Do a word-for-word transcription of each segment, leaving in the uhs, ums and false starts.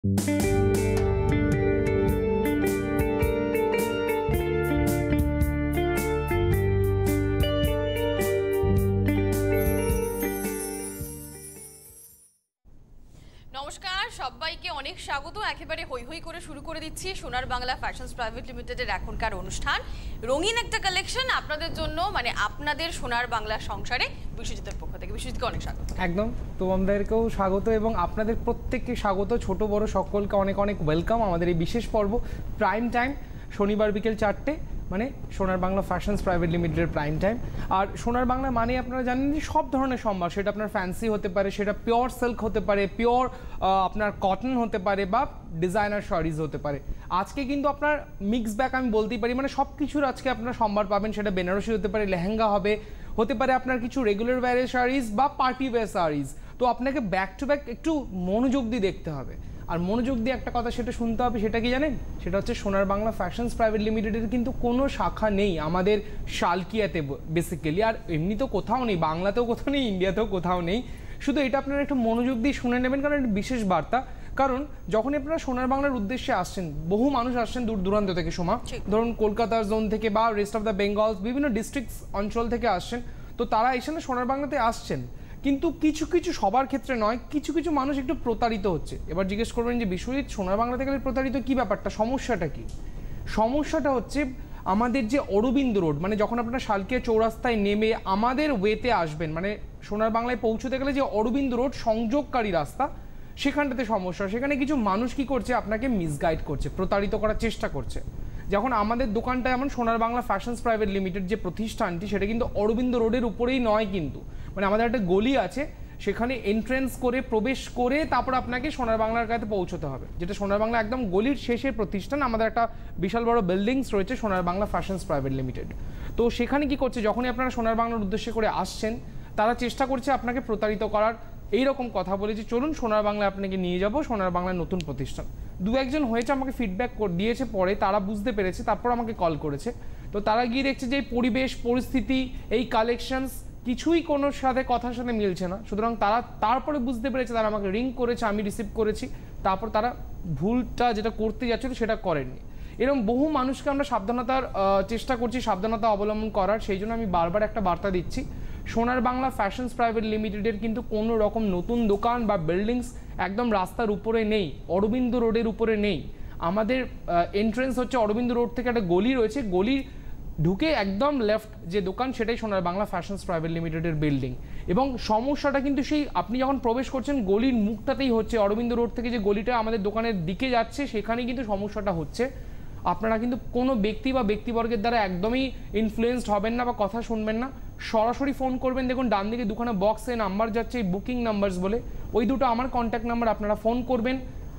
নমস্কার সবাইকে অনেক স্বাগত। একেবারে হই হই করে শুরু করে দিচ্ছি সোনার বাংলা ফ্যাশনস প্রাইভেট লিমিটেডের এখনকার অনুষ্ঠান। রঙিন একটা কালেকশন আপনাদের জন্য, মানে আপনাদের সোনার বাংলা সংসারে। বিশ্বজিতের পক্ষ থেকে বিশ্বজিৎকে অনেক স্বাগত। একদম, তোমাদেরকেও স্বাগত এবং আপনাদের প্রত্যেককে স্বাগত। ছোট বড় সকলকে অনেক অনেক ওয়েলকাম আমাদের এই বিশেষ পর্ব প্রাইম টাইম, শনিবার বিকেল চারটে, মানে সোনার বাংলা ফ্যাশনস প্রাইভেট লিমিটেডের প্রাইম টাইম। আর সোনার বাংলা মানে আপনারা জানেন যে সব ধরনের সম্ভার, সেটা আপনার ফ্যান্সি হতে পারে, সেটা পিওর সিল্ক হতে পারে, পিওর আপনার কটন হতে পারে, বা ডিজাইনার শাড়িজ হতে পারে। আজকে কিন্তু আপনার মিক্স ব্যাক আমি বলতেই পারি, মানে সব কিছুর আজকে আপনার সম্ভার পাবেন। সেটা বেনারসি হতে পারে, লেহেঙ্গা হবে, হতে পারে আপনার কিছু রেগুলার ওয়্যারের শাড়িজ বা পার্টি ওয়্যার শাড়িজ। তো আপনাকে ব্যাক টু ব্যাক একটু মনোযোগ দিয়ে দেখতে হবে। আর মনোযোগ দিয়ে একটা কথা সেটা শুনতে হবে, সেটা কি জানেন? সেটা হচ্ছে সোনার বাংলা ফ্যাশনস প্রাইভেট লিমিটেডের কিন্তু কোনো শাখা নেই আমাদের শালকিয়াতে বেসিক্যালি, আর এমনি তো কোথাও নেই, বাংলাতেও কোথাও নেই, ইন্ডিয়াতেও কোথাও নেই। শুধু এটা আপনারা একটু মনোযোগ দিয়ে শুনে নেবেন, কারণ এটা বিশেষ বার্তা। কারণ যখন আপনারা সোনার বাংলার উদ্দেশ্যে আসছেন, বহু মানুষ আসছেন দূর দূরান্ত থেকে, সোমা ধরুন কলকাতার জোন থেকে বা রেস্ট অফ দ্য বেঙ্গল, বিভিন্ন ডিস্ট্রিক্টস অঞ্চল থেকে আসছেন। তো তারা এসে না সোনার বাংলাতে আসছেন, কিন্তু কিছু কিছু সবার ক্ষেত্রে নয়, কিছু কিছু মানুষ একটু প্রতারিত হচ্ছে। এবার জিজ্ঞেস করবেন যে বিশ্বজিৎ, সোনার বাংলাতে গেলে প্রতারিত কি ব্যাপারটা, সমস্যাটা কি? সমস্যাটা হচ্ছে আমাদের যে অরবিন্দ রোড, মানে যখন আপনারা শালকিয়া চৌরাস্তায় নেমে আমাদের ওয়েতে আসবেন, মানে সোনার বাংলায় পৌঁছতে গেলে যে অরবিন্দ রোড সংযোগকারী রাস্তা, সেখানটাতে সমস্যা। সেখানে কিছু মানুষ কি করছে, আপনাকে মিসগাইড করছে, প্রতারিত করার চেষ্টা করছে। যখন আমাদের দোকানটা এমন সোনার বাংলা ফ্যাশনস প্রাইভেট লিমিটেড যে প্রতিষ্ঠানটি, সেটা কিন্তু অরবিন্দ রোডের উপরেই নয়, কিন্তু মানে আমাদের একটা গলি আছে, সেখানে এন্ট্রেন্স করে প্রবেশ করে তারপর আপনাকে সোনার বাংলার কাছে পৌঁছতে হবে, যেটা সোনার বাংলা একদম গলির শেষের প্রতিষ্ঠান। আমাদের একটা বিশাল বড় বিল্ডিংস রয়েছে সোনার বাংলা ফ্যাশনস প্রাইভেট লিমিটেড। তো সেখানে কি করছে, যখনই আপনারা সোনার বাংলার উদ্দেশ্যে করে আসছেন, তারা চেষ্টা করছে আপনাকে প্রতারিত করার। এইরকম কথা বলে যে চলুন সোনার বাংলা আপনাকে নিয়ে যাব, সোনার বাংলার নতুন প্রতিষ্ঠান। দু একজন হয়েছে, আমাকে ফিডব্যাক দিয়েছে, পরে তারা বুঝতে পেরেছে, তারপর আমাকে কল করেছে। তো তারা গিয়ে দেখছে যে পরিবেশ পরিস্থিতি, এই কালেকশনস কিছুই কোনো সাথে কথার সাথে মিলছে না। সুতরাং তারা তারপরে বুঝতে পেরেছে, তারা আমাকে রিং করেছে, আমি রিসিভ করেছি, তারপর তারা ভুলটা যেটা করতে যাচ্ছিল সেটা করেননি। এরকম বহু মানুষকে আমরা সাবধানতার চেষ্টা করছি, সাবধানতা অবলম্বন করার। সেই জন্য আমি বারবার একটা বার্তা দিচ্ছি, সোনার বাংলা ফ্যাশনস প্রাইভেট লিমিটেডের কিন্তু কোনো রকম নতুন দোকান বা বিল্ডিংস একদম রাস্তার উপরে নেই, অরবিন্দ রোডের উপরে নেই। আমাদের এন্ট্রেন্স হচ্ছে অরবিন্দ রোড থেকে একটা গলি রয়েছে, গলির ঢুকে একদম লেফট যে দোকান, সেটাই সোনার বাংলা ফ্যাশনস প্রাইভেট লিমিটেডের বিল্ডিং। এবং সমস্যাটা কিন্তু সেই আপনি যখন প্রবেশ করছেন গলির মুখটাতেই হচ্ছে, অরবিন্দ রোড থেকে যে গলিটা আমাদের দোকানের দিকে যাচ্ছে, সেখানেই কিন্তু সমস্যাটা হচ্ছে। আপনারা কিন্তু কোনো ব্যক্তি বা ব্যক্তিবর্গের দ্বারা একদমই ইনফ্লুয়েসড হবেন না বা কথা শুনবেন না, সরাসরি ফোন করবেন। দেখুন ডান দিকে দুখানা বক্সে নাম্বার যাচ্ছে, বুকিং নাম্বারস বলে, ওই দুটো আমার কন্ট্যাক্ট নাম্বার, আপনারা ফোন করবেন।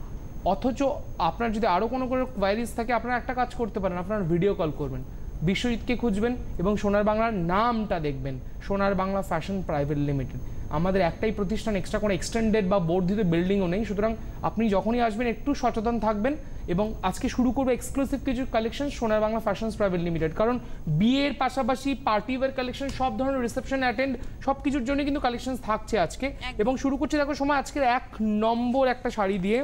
অথচ আপনার যদি আরও কোনো কোনো কোয়ারিজ থাকে, আপনারা একটা কাজ করতে পারেন, আপনারা ভিডিও কল করবেন, বিশ্বজিৎকে খুঁজবেন এবং সোনার বাংলার নামটা দেখবেন, সোনার বাংলা ফ্যাশন প্রাইভেট লিমিটেড। আমাদের একটাই প্রতিষ্ঠান, এক্সট্রা কোনো এক্সটেন্ডেড বা বর্ধিত বিল্ডিংও নেই। সুতরাং আপনি যখনই আসবেন একটু সচেতন থাকবেন। এবং আজকে শুরু করবো এক্সক্লুসিভ কিছু কালেকশন সোনার বাংলা ফ্যাশনস প্রাইভেট লিমিটেড, কারণ বিয়ের পাশাপাশি পার্টি ওয়্যার কালেকশন, সব ধরনের রিসেপশন অ্যাটেন্ড, সব কিছুর জন্য কিন্তু কালেকশন থাকছে আজকে। এবং শুরু করছি দেখো সময় আজকের এক নম্বর একটা শাড়ি দিয়ে।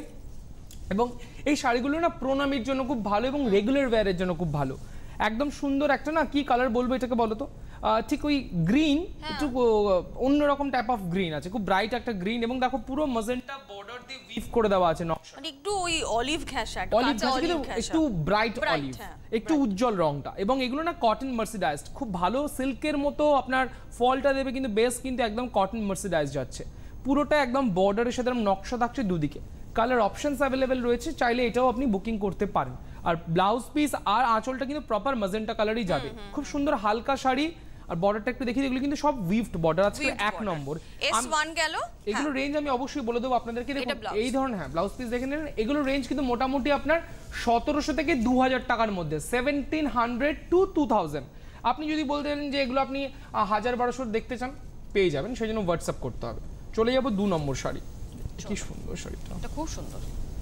এবং এই শাড়িগুলো না প্রণামীর জন্য খুব ভালো এবং রেগুলার ওয়্যারের জন্য খুব ভালো। একদম সুন্দর একটা, না কি কালার বলবো এটাকে বলো তো, ঠিক ওই গ্রিন, একটু অন্যরকম টাইপ অফ গ্রিন আছে, খুব ব্রাইট একটা গ্রিন। এবং দেখো পুরো ম্যাজেন্টা বর্ডার দিয়ে উইভ করে দেওয়া আছে নকশা, মানে একটু ওই অলিভ ঘেঁষা, অলিভ ঘেঁষা কিন্তু একটু ব্রাইট অলিভ, একটু উজ্জ্বল রংটা। এবং এগুলো না কটন মার্সিডাইজড, খুব ভালো সিল্কের মতো আপনার ফলটা দেবে, কিন্তু বেস কিন্তু একদম কটন মার্সিডাইজ যাচ্ছে। পুরোটা একদম বর্ডারের সাথে নকশা থাকছে দুদিকে, কালার অপশনস অ্যাভেলেবেল রয়েছে, চাইলে এটাও আপনি বুকিং করতে পারেন। আর ব্লাউজ পিস আর আঁচলটা কিন্তু প্রপার ম্যাজেন্টা কালারই যাবে, খুব সুন্দর হালকা শাড়ি। আর বর্ডারটা একটু দেখি, এগুলো কিন্তু সব উইভড বর্ডার আছে। এক নম্বর এস ওয়ান গেল, এগুলো রেঞ্জ আমি অবশ্যই বলে দেবো আপনাদেরকে। দেখুন এই ধরনের, হ্যাঁ ব্লাউজ পিস দেখে নেন, এগুলো রেঞ্জ কিন্তু মোটামুটি আপনার সতেরোশো থেকে দু হাজার টাকার মধ্যে, seventeen hundred to two thousand. আপনি যদি বলতে চান যে এগুলো আপনি হাজার বারোশো দেখতে চান, পেয়ে যাবেন, সেই জন্য হোয়াটসঅ্যাপ করতে হবে। চলে যাবো দু নম্বর শাড়ি। কি সুন্দর শাড়িটা, এটা খুব সুন্দর,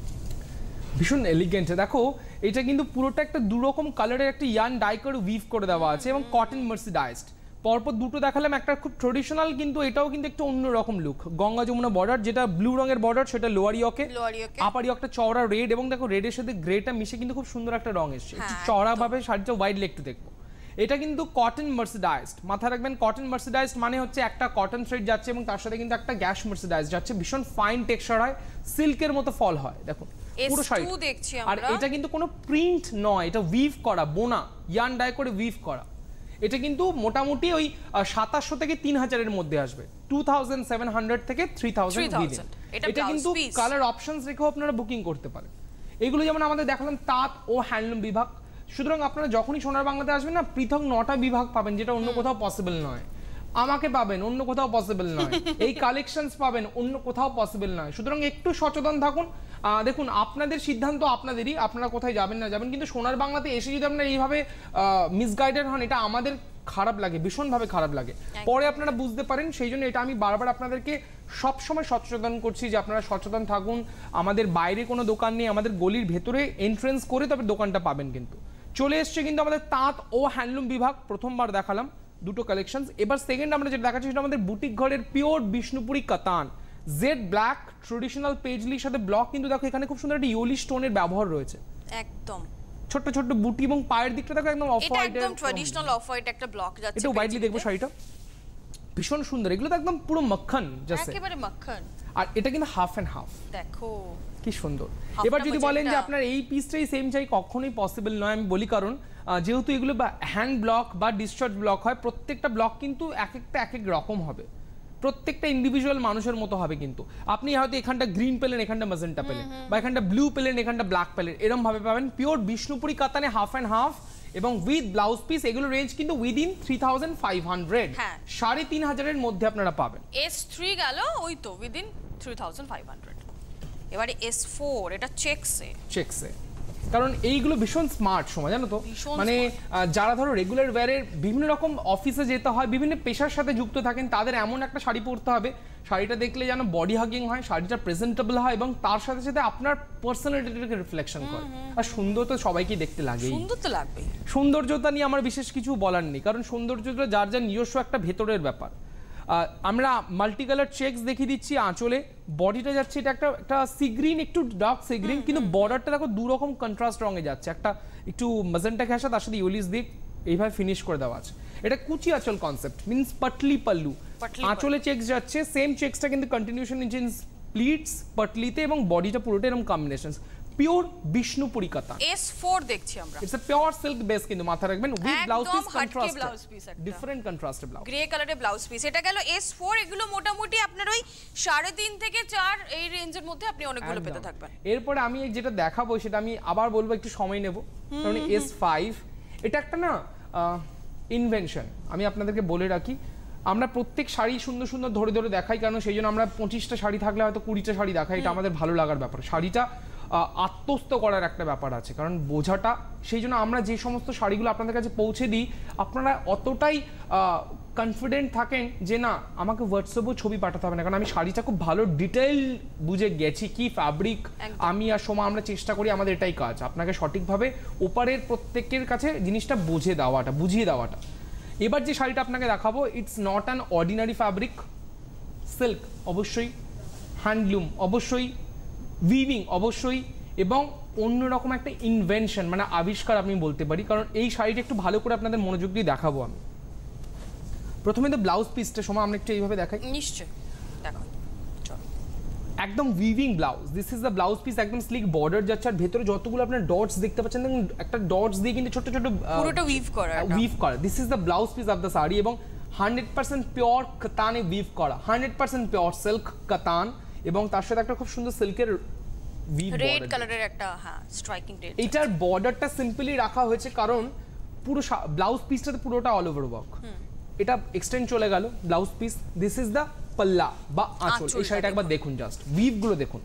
ভীষণ এলিগেন্ট। দেখো এটা কিন্তু পুরোটা একটা দুরকম কালারের একটা ইয়ান ডাই করে উইভ করে দেওয়া আছে এবং কটন মার্সিডাইজড। পরপর দুটো দেখালাম, একটা খুব ট্রেডিশনাল কিন্তু এটাও কিন্তু একটু অন্যরকম লুক, গঙ্গা যমুনা বর্ডার, যেটা ব্লু রঙের বর্ডার সেটা লোয়ার ইয়কে, আপার ইয়কটা চওড়া রেড, এবং দেখো রেডের সাথে গ্রেটা মিশে কিন্তু খুব সুন্দর একটা রং এসছে, একটু চওড়া ভাবে শাড়িটা ওয়াইডলি একটু দেখবো। এটা কিন্তু কটন মার্সিডাইজড, মাথায় রাখবেন কটন মার্সিডাইজড মানে হচ্ছে একটা কটন থ্রেড যাচ্ছে এবং তার সাথে কিন্তু একটা গ্যাস মার্সিডাইজড যাচ্ছে, ভীষণ ফাইন টেক্সচার হয়, সিল্কের মতো ফল হয়, দেখুন পুরো শাড়ি। আর এটা কিন্তু কোনো প্রিন্ট নয়, এটা উইভ করা, বোনা ইয়ার্ন ডাই করে উইভ করা। এটা কিন্তু মোটামুটি ওই সাতাশশো থেকে তিন হাজারের মধ্যে আসবে, টু থাউজেন্ড সেভেন হান্ড্রেড থেকে থ্রি থাউজেন্ড। এটা কিন্তু কালার অপশনস রেখেও আপনারা বুকিং করতে পারেন। এগুলো যেমন আমাদের দেখালাম তাঁত ও হ্যান্ডলুম বিভাগ। সুতরাং আপনারা যখনই সোনার বাংলাতে আসবেন না, পৃথক নটা বিভাগ পাবেন, যেটা অন্য কোথাও পসিবল নয়। আমাকে পাবেন, অন্য কোথাও পসিবল নয়। এই কালেকশনস পাবেন, অন্য কোথাও পসিবল নয়। সুতরাং একটু সচেতন থাকুন। দেখুন আপনাদের সিদ্ধান্ত আপনাদেরই, আপনারা কোথায় যাবেন না যাবেন, কিন্তু সোনার বাংলাতে এসে যদি আপনারা এইভাবে মিসগাইডেড হন, এটা আমাদের খারাপ লাগে, ভীষণভাবে খারাপ লাগে। পরে আপনারা বুঝতে পারেন, সেই জন্য এটা আমি বারবার আপনাদেরকে সবসময় সচেতন করছি যে আপনারা সচেতন থাকুন। আমাদের বাইরে কোনো দোকান নেই, আমাদের গলির ভেতরে এন্ট্রেন্স করে তবে দোকানটা পাবেন। কিন্তু চলে এসছে কিন্তু আমাদের তাঁত ও হ্যান্ডলুম বিভাগ, প্রথমবার দেখালাম দুটো কালেকশনস। এবার সেকেন্ড আমরা যেটা দেখাচ্ছি সেটা আমাদের বুটিক ঘরের পিওর বিষ্ণুপুরি কাতান, জেড ব্ল্যাক ট্রেডিশনাল পেজলির সাথে ব্লক, কিন্তু দেখো এখানে খুব সুন্দর একটা ইয়োলি স্টোনের ব্যবহার রয়েছে, একদম ছোট ছোট বুটি, এবং পায়ের দিকটা দেখো একদম অফ হোয়াইট, একদম ট্রেডিশনাল অফ হোয়াইট একটা ব্লক যাচ্ছে। এটা ওয়াইডলি দেখবো শাড়িটা, ভীষণ সুন্দর। এগুলো তো একদম পুরো মাখন, জাস্ট একেবারে মাখন। আর এটা কিন্তু হাফ এন্ড হাফ, দেখো কি সুন্দর। এবার যদি বলেন যে আপনার এই পিসটাই সেম চাই, কখনোই পসিবল নয়। আমি বলি কারণ যেহেতু এগুলো বা হ্যান্ড ব্লক বা ডিসচার্জ ব্লক হয়, প্রত্যেকটা ব্লক কিন্তু এক একটা এক এক রকম হবে, প্রত্যেকটা ইন্ডিভিজুয়াল মানুষের মতো হবে। কিন্তু আপনি হয়তো এখানটা গ্রিন পেলেন, এখানটা ম্যাজেন্টা পেলেন, বা এখানটা ব্লু পেলেন, এখানটা ব্ল্যাক পেলেন, এরকম ভাবে পাবেন। পিওর বিষ্ণুপুরি কাতানে হাফ অ্যান্ড হাফ এবং উইথ ব্লাউজ পিস। এগুলো রেঞ্জ কিন্তু within three thousand five hundred, সাড়ে তিন হাজারের মধ্যে আপনারা পাবেন। এস থ্রি গেল ওই তো within three thousand five hundred. এবারে এস ফোর, এটা চেকসে চেকসে কারণ এইগুলো ভীষণ স্মার্ট সময়, জানো তো, মানে যারা ধরো রেগুলার ওয়্যারের বিভিন্ন রকম অফিসে যেতে হয়, বিভিন্ন পেশার সাথে যুক্ত থাকেন, তাদের এমন একটা শাড়ি পরতে হবে, শাড়িটা দেখলে যেন বডি হাগিং হয়, শাড়িটা প্রেজেন্টেবল হয় এবং তার সাথে সাথে আপনার পার্সোনালিটিকে রিফ্লেকশন করে। আর সুন্দর তো সবাইকে দেখতে লাগে, সুন্দর তো লাগবে। সৌন্দর্যতা নিয়ে আমার বিশেষ কিছু বলার নেই, কারণ সৌন্দর্যটা যার যার নিজস্ব একটা ভেতরের ব্যাপার। আমরা মাল্টি কালার চেকস দেখিয়ে দিচ্ছি আঁচলে, বডিটা যাচ্ছে এটা একটা একটা সি গ্রিন, একটু ডার্ক সি গ্রিন, কিন্তু বর্ডারটা দেখো দু রকম কন্ট্রাস্ট রঙে যাচ্ছে, একটা একটু ম্যাজেন্টা ঘেঁষা, তার সাথে ইউলিস দিক এইভাবে ফিনিশ করে দেওয়া আছে। এটা কুচি আঁচল কনসেপ্ট, মিন্স পাটলি পাল্লু, আঁচলে চেকস যাচ্ছে, সেম চেকসটা কিন্তু কন্টিনিউশন ইন প্লিটস পাটলিতে, এবং বডিটা পুরোটা এরকম কম্বিনেশন, পিওর বিষ্ণুপুরি কাতান। এস ফোর দেখছি আমরা, it's a pure silk base, কিন্তু মাথা রাখবেন with blouse piece, contrast different contrasted blouse, grey কালারের ব্লাউজ পিস। এটা গেল এস ফোর। এগুলো মোটামুটি আপনার ওই সাড়ে তিন থেকে চার এই রেঞ্জের মধ্যে আপনি অনেকগুলো পেতে থাকবেন। এরপরে আমি যেটা দেখাবো সেটা আমি আবার বলবো, একটু সময় নেব, কারণ এস ফাইভ এটা একটা না ইনভেনশন। আমি আপনাদেরকে বলে রাখি, আমরা প্রত্যেক শাড়ি সুন্দর সুন্দর ধরে ধরে দেখাই, কারণ সেই জন্য আমরা পঁচিশটা শাড়ি থাকলে হয়তো কুড়িটা শাড়ি দেখাই, এটা আমাদের ভালো লাগার ব্যাপার। শাড়িটা আত্মস্থ করার একটা ব্যাপার আছে, কারণ বোঝাটা, সেই জন্য আমরা যে সমস্ত শাড়িগুলো আপনাদের কাছে পৌঁছে দিই, আপনারা অতটাই কনফিডেন্ট থাকেন যে না আমাকে হোয়াটসঅ্যাপেও ছবি পাঠাতে হবে না, কারণ আমি শাড়িটা খুব ভালো ডিটেইল বুঝে গেছি, কি ফ্যাব্রিক। আমি আর সোমা আমরা চেষ্টা করি, আমাদের এটাই কাজ, আপনাকে সঠিকভাবে ওপারের প্রত্যেকের কাছে জিনিসটা বুঝে দেওয়াটা, বুঝিয়ে দেওয়াটা। এবার যে শাড়িটা আপনাকে দেখাবো, it's not an ordinary fabric, silk অবশ্যই, হ্যান্ডলুম অবশ্যই, উইভিং অবশ্যই, এবং অন্যরকম একটা ইনভেনশন, মানে আবিষ্কার আমি বলতে পারি। কারণ এই শাড়িটা একটু ভালো করে আপনাদের মনোযোগ দিয়ে দেখাবো আমি। প্রথমে তো ব্লাউজ পিসটা সময় আমরা একটু এইভাবে দেখাই, নিশ্চয়ই দেখো, একদম weaving blouse. This is the blouse piece, একদম স্লিক বর্ডার যাচ্ছে, আর ভেতরে যতগুলো আপনার ডটস দেখতে পাচ্ছেন, দেখুন একটা ডটস দিয়ে কিন্তু ছোট ছোট পুরোটা উইভ করা, উইভ করা। This is the blouse piece of the sari, এবং হান্ড্রেড পার্সেন্ট পিওর কাতানে উইভ করা, hundred percent pure silk katan, এবং তার সাথে একটা খুব সুন্দর সিল্কের রেড কালারের একটা হ্যাঁ স্ট্রাইকিং রেড। এটার বর্ডারটা সিম্পলি রাখা হয়েছে কারণ পুরো ব্লাউজ পিসটাতে পুরোটা অল ওভার ওয়ার্ক, এটা এক্সটেন্ড চলে গেল blouse piece. This is the পাল্লা বা আঁচল। এই শাড়িটা একবার দেখুন, জাস্ট উইভ গুলো দেখুন।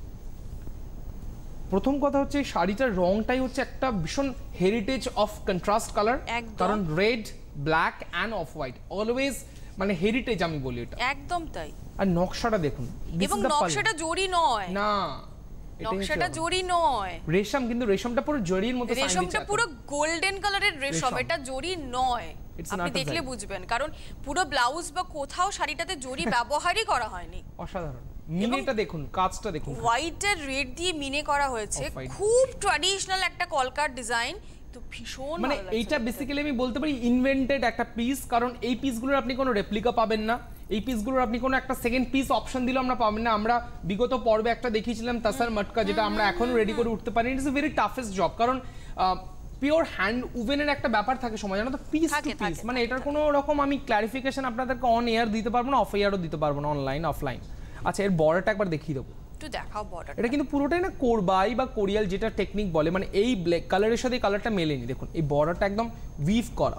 প্রথম কথা হচ্ছে এই শাড়িটার রংটাই হচ্ছে একটা ভীষণ হেরিটেজ অফ কন্ট্রাস্ট কালার, কারণ red black and off white always মানে হেরিটেজ আমি বলি এটা, একদম তাই। আর নকশাটা দেখুন, এবং নকশাটা জরি নয় না, নকশাটা জরি নয়, রেশম, কিন্তু রেশমটা পুরো জরির মতো, রেশমটা পুরো গোল্ডেন কালারের রেশম, এটা জরি নয়। আপনি দেখলে বুঝবেন, কারণ পুরো ব্লাউজ বা কোথাও শাড়িটাতে জরি ব্যবহারই করা হয়নি। অসাধারণ। মিনেটা দেখুন, কাজটা দেখুন, হোয়াইট আর রেড দিয়ে মিনে করা হয়েছে, খুব ট্র্যাডিশনাল একটা কলকার ডিজাইন, তো ভীষণ মানে এইটা বেসিক্যালি আমি বলতে পারি ইনভেন্টেড একটা পিস, কারণ এই পিসগুলোর আপনি কোনো রেপ্লিকা পাবেন না, এই পিসগুলোর আপনি কোনো একটা সেকেন্ড পিস অপশন দিলে আমরা পাবেন না। আমরা বিগত পর্বে একটা দেখিয়েছিলাম তাসার মটকা, যেটা আমরা এখনো রেডি করে উঠতে পারি। It's a very toughest job, কারণ পিওর হ্যান্ড উভেনের একটা ব্যাপার থাকে সময়, জানো তো, পিস টু পিস। মানে এটার কোনো রকম আমি ক্লারিফিকেশন আপনাদেরকে অন এয়ার দিতে পারবো না, অফ এয়ারও দিতে পারবো না, অনলাইন অফলাইন। আচ্ছা, এর বর্ডারটা একবার দেখিয়ে দেবো, একটু দেখাও বর্ডার। এটা কিন্তু পুরোটাই না কোরবাই বা কোরিয়াল যেটা টেকনিক বলে, মানে এই ব্ল্যাক কালারের সাথে এই কালারটা মেলেনি। দেখুন এই বর্ডারটা একদম উইভ করা,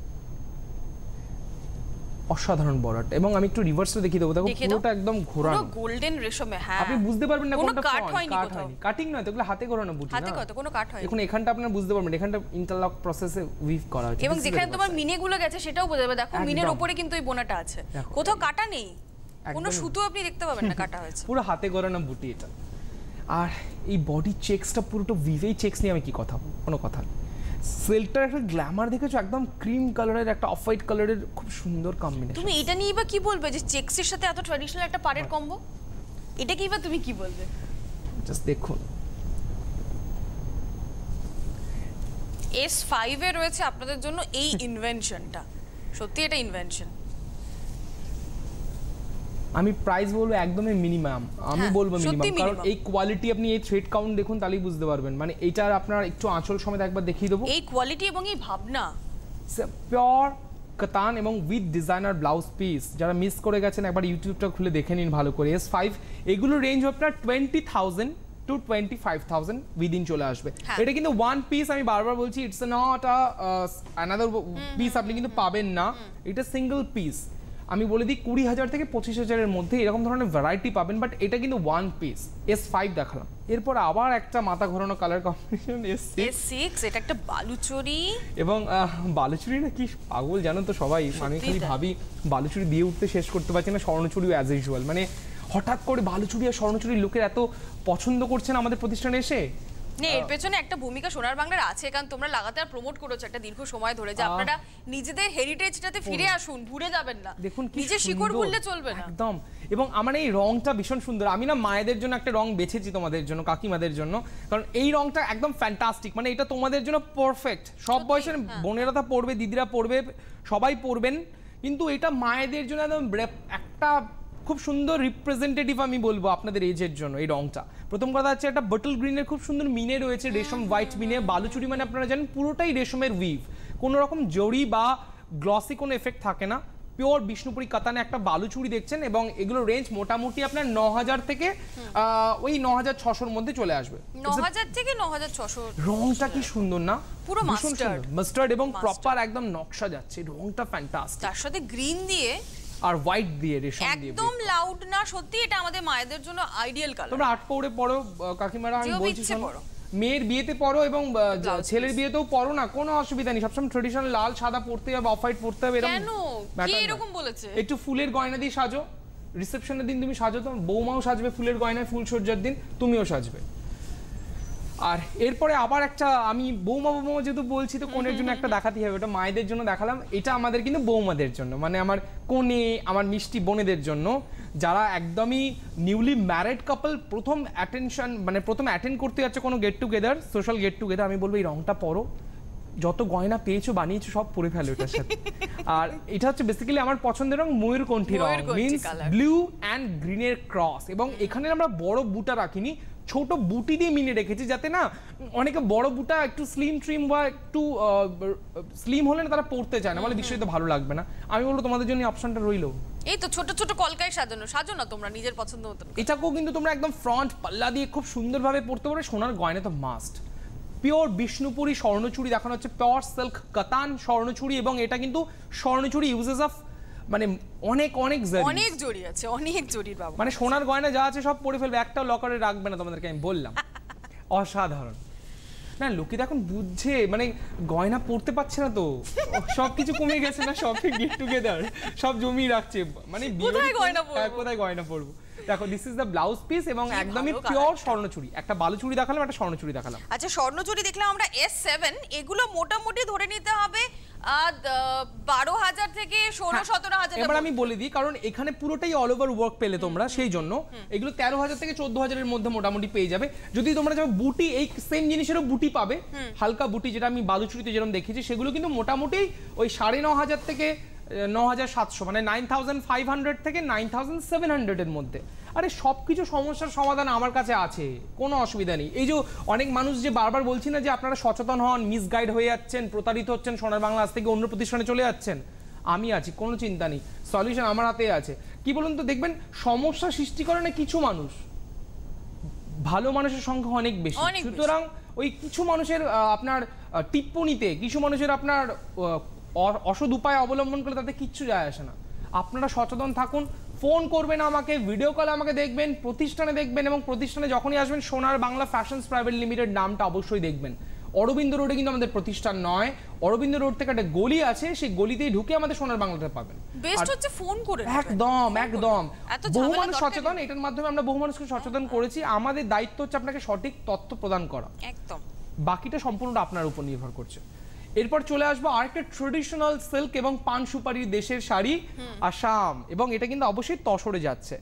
অসাধারণ বর্ডারটা। এবং আমি একটু রিভার্সটা দেখিয়ে দেবো, দেখো পুরোটা একদম ঘোরানো, পুরো গোল্ডেন রেশমে। হ্যাঁ, আপনি বুঝতে পারবেন না কোনটা কাট ফ্রন্ট, হয়নি, কাট হয়নি, কাটিং নয় তো, এগুলো হাতে ঘোরানো বুটি না, হাতে কত কোনো কাট হয়নি। দেখুন এখানটা আপনারা বুঝতে পারবেন, এখানটা ইন্টারলক প্রসেসে উইভ করা হয়েছে, এবং যেখানে তোমার মিনে গুলো গেছে সেটাও বোঝা যাবে। দেখো মিনের উপরে কিন্তু এই বোনাটা আছে, কোথাও কাটা নেই, কোনো সুতো আপনি দেখতে পাবেন না কাটা হয়েছে, পুরো হাতে ঘোরানো বুটি এটা। আর এই বডি চেকসটা পুরোটা উইভেই চেকস নিয়ে আমি কি কথা, কোনো কথা নেই। সেলটার একটা গ্ল্যামার দেখেছো, একদম ক্রিম কালারের একটা অফ হোয়াইট কালারের খুব সুন্দর কম্বিনেশন। তুমি এটা নিয়ে বা কি বলবে যে চেকসের সাথে এত ট্র্যাডিশনাল একটা পাড়ের কম্বো, এটা কি বা তুমি কি বলবে? জাস্ট দেখুন, এস ফাইভ এ রয়েছে আপনাদের জন্য এই ইনভেনশনটা, সত্যি এটা ইনভেনশন। আমি প্রাইস বলবো একদমই মিনিমাম, আমি বলবো মিনিমাম, কারণ এই কোয়ালিটি আপনি এই থ্রেড কাউন্ট দেখুন তাহলেই বুঝতে পারবেন। মানে এইটার আপনার একটু আঁচল সমেত একবার দেখিয়ে দেবো, এই কোয়ালিটি এবং এই ভাবনা, পিওর কাতান এবং উইথ ডিজাইনার ব্লাউজ পিস। যারা মিস করে গেছেন একবার ইউটিউবটা খুলে দেখে নিন ভালো করে। এস ফাইভ এগুলো রেঞ্জ আপনার twenty thousand to twenty five thousand within চলে আসবে। এটা কিন্তু ওয়ান পিস, আমি বারবার বলছি, it's not a another piece আপনি কিন্তু পাবেন না, এটা সিঙ্গেল পিস। আমি বলে দিই কুড়ি হাজার থেকে পঁচিশ হাজারের মধ্যে এরকম ধরনের ভ্যারাইটি পাবেন, বাট এটা কিন্তু ওয়ান পিস। এস ফাইভ দেখালাম, এরপর আবার একটা মাথা ঘোরানো কালার কম্বিনেশন এস সিক্স, এটা একটা বালুচরি। এবং বালুচরি না কি পাগল জানো তো সবাই, আমি খালি ভাবি বালুচরি দিয়ে উঠতে শেষ করতে পারছি না, স্বর্ণচুরি অ্যাজ ইউজুয়াল। মানে হঠাৎ করে বালুচরি আর স্বর্ণচুরি লোকের এত পছন্দ করছেন আমাদের প্রতিষ্ঠানে এসে। না, এর পেছনে একটা ভূমিকা সোনার বাংলার আছে, কারণ তোমরা লাগাতার প্রমোট করেছো একটা দীর্ঘ সময় ধরে যে আপনারা নিজেদের হেরিটেজটাতে ফিরে আসুন, ভুলে যাবেন না। দেখুন নিজের শিকড় ভুললে চলবে না একদম। এবং আমার এই রংটা ভীষণ সুন্দর, আমি না মায়েদের জন্য একটা রং বেছেছি তোমাদের জন্য, কাকিমাদের জন্য, কারণ এই রংটা একদম ফ্যান্টাস্টিক। মানে এটা তোমাদের জন্য পারফেক্ট, সব বয়সের বোনেরা তা পড়বে, দিদিরা পড়বে, সবাই পড়বেন, কিন্তু এটা মায়েদের জন্য একদম একটা খুব সুন্দর রিপ্রেজেন্টেটিভ আমি বলবো আপনাদের এজের জন্য এই রংটা। প্রথম কথা হচ্ছে একটা বটল গ্রিনের খুব সুন্দর মিনে রয়েছে, রেশম হোয়াইট মিনে। বালুচুরি মানে আপনারা জানেন পুরোটাই রেশমের উইভ, কোনো রকম জড়ি বা গ্লসি কোনো এফেক্ট থাকে না, পিওর বিষ্ণুপুরি কাতানে একটা বালুচুরি দেখছেন। এবং এগুলো রেঞ্জ মোটামুটি আপনার ন হাজার থেকে ওই ন হাজার ছশোর মধ্যে চলে আসবে, ন হাজার থেকে ন হাজার ছশো। রংটা কি সুন্দর না, পুরো মাস্টার্ড মাস্টার্ড এবং প্রপার একদম নকশা যাচ্ছে, রংটা ফ্যান্টাস্টিক। তার সাথে গ্রিন দিয়ে আর হোয়াইট দিয়ে, রেশম দিয়ে, একদম লাউড না, সত্যি এটা আমাদের মায়েদের জন্য আইডিয়াল কালার। তোমরা আট পৌড়ে পড়ো কাকিমারা, আমি বলছি মেয়ের বিয়েতে পড়ো এবং ছেলের বিয়েতেও পড়ো না, কোনো অসুবিধা নেই, সবসময় ট্রেডিশনাল লাল সাদা পড়তে হবে, অফ হোয়াইট পড়তে হবে, কেন কি এরকম বলেছে? একটু ফুলের গয়না দিয়ে সাজো, রিসেপশনের দিন তুমি সাজো, তো বৌমাও সাজবে ফুলের গয়নায়, ফুল সজ্জার দিন তুমিও সাজবে। আর এরপরে আবার একটা, আমি বৌমা বৌমা যেহেতু বলছি তো কোনের জন্য একটা দেখাতেই হবে, ওটা মায়েদের জন্য দেখালাম, এটা আমাদের কিন্তু বৌমাদের জন্য, মানে আমার কোনে, আমার মিষ্টি বোনেদের জন্য, যারা একদমই নিউলি ম্যারিড কাপল, প্রথম অ্যাটেনশন মানে প্রথম অ্যাটেন্ড করতে যাচ্ছে কোনো get together, social get together, আমি বলবো এই রংটা পরো, যত গয়না পেয়েছো বানিয়েছো সব পরে ফেলো এটার সাথে। আর এটা হচ্ছে বেসিক্যালি আমার পছন্দের রং ময়ূরকণ্ঠী রং, মিন্স ব্লু অ্যান্ড গ্রিনের ক্রস। এবং এখানে আমরা বড় বুটা রাখিনি, ছোট বুটি দিয়ে মিনে রেখেছি, যাতে না অনেকে বড় বুটা একটু স্লিম ট্রিম বা একটু স্লিম হলে না তারা পড়তে চায় না, বলে বিষয়টা ভালো লাগবে না। আমি বলবো তোমাদের জন্য অপশনটা রইলো, এই তো ছোট ছোট কলকায় সাজানো, সাজো না তোমরা নিজের পছন্দ মতো। এটাকেও কিন্তু তোমরা একদম ফ্রন্ট পাল্লা দিয়ে খুব সুন্দরভাবে পড়তে পারো। সোনার গয়না তো মাস্ট, পিওর বিষ্ণুপুরি স্বর্ণচুরি দেখানো হচ্ছে, পিওর সিল্ক কাতান স্বর্ণচুরি, এবং এটা কিন্তু স্বর্ণচুরি ইউজেস অফ মানে অনেক অনেক জড়ি, অনেক জড়ি আছে, অনেক জড়ির বাবা, মানে সোনার গয়না যা আছে সব পরে ফেলবে, একটাও লকারে রাখবে না, তোমাদেরকে আমি বললাম। অসাধারণ না, লোকে এখন বুঝছে, মানে গয়না পড়তে পারছে না তো, সবকিছু কমে গেছে না, সব গেট টুগেদার সব জমিয়ে রাখছে, মানে কোথায় গয়না পরবো, কোথায় গয়না পরবো। দেখো this is the blouse piece এবং একদমই পিওর স্বর্ণচুরি। একটা বালুচুরি দেখালাম, একটা স্বর্ণচুরি দেখালাম। আচ্ছা স্বর্ণচুরি দেখলাম আমরা এস সেভেন, এগুলো মোটামুটি ধরে নিতে হবে বারো হাজার থেকে ষোলো সতেরো হাজার। এবার আমি বলে দিই, কারণ এখানে পুরোটাই অল ওভার ওয়ার্ক পেলে তোমরা, সেই জন্য এগুলো তেরো হাজার থেকে চোদ্দ হাজারের মধ্যে মোটামুটি পেয়ে যাবে। যদি তোমরা যাবে বুটি, এই সেম জিনিসেরও বুটি পাবে, হালকা বুটি যেটা আমি বালুচুরিতে যেরকম দেখেছি, সেগুলো কিন্তু মোটামুটি ওই সাড়ে ন হাজার থেকে ন হাজার সাতশো, মানে নাইন থাউজেন্ড ফাইভ হান্ড্রেড থেকে নাইন থাউজেন্ড সেভেন হান্ড্রেডের মধ্যে। আরে সব কিছু সমস্যার সমাধান আমার কাছে আছে, কোনো অসুবিধা নেই। এই যে অনেক মানুষ যে বারবার বলছি না যে আপনারা সচেতন হন, মিসগাইড হয়ে যাচ্ছেন, প্রতারিত হচ্ছেন, সোনার বাংলা আজ থেকে অন্য প্রতিষ্ঠানে চলে যাচ্ছেন, আমি আছি, কোনো চিন্তা নেই, সলিউশন আমার হাতে আছে। কি বলুন তো, দেখবেন সমস্যা সৃষ্টি করে না কিছু মানুষ, ভালো মানুষের সংখ্যা অনেক বেশি। সুতরাং ওই কিছু মানুষের আপনার টিপ্পনিতে, কিছু মানুষের আপনার অসৎ উপায় অবলম্বন করে তাতে কিচ্ছু যায় আসে না। আপনারা সচেতন থাকুন, ফোন করবেন আমাকে, ভিডিও কলে আমাকে দেখবেন, প্রতিষ্ঠানে দেখবেন, এবং প্রতিষ্ঠানে যখনই আসবেন সোনার বাংলা ফ্যাশনস প্রাইভেট লিমিটেড নামটা অবশ্যই দেখবেন। অরবিন্দ রোডে কিন্তু আমাদের প্রতিষ্ঠান নয়, অরবিন্দ রোড থেকে একটা গলি আছে, সেই গলিতেই ঢুকে আমাদের সোনার বাংলাতে পাবেন। বেস্ট হচ্ছে ফোন করে। একদম একদম বহু মানুষ সচেতন, এটার মাধ্যমে আমরা বহু মানুষকে সচেতন করেছি। আমাদের দায়িত্ব হচ্ছে আপনাকে সঠিক তথ্য প্রদান করা, একদম বাকিটা সম্পূর্ণ আপনার উপর নির্ভর করছে। এরপর চলে আসবো আরেকটা ট্রেডিশনাল সিল্ক এবং পান সুপারির দেশের শাড়ি, আসাম, এবং এটা কিন্তু অবশ্যই তসরে যাচ্ছে।